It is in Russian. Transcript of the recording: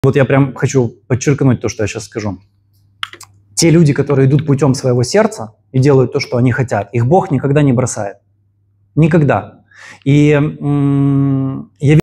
Вот я прям хочу подчеркнуть то, что я сейчас скажу. Те люди, которые идут путем своего сердца и делают то, что они хотят, их Бог никогда не бросает. Никогда. И я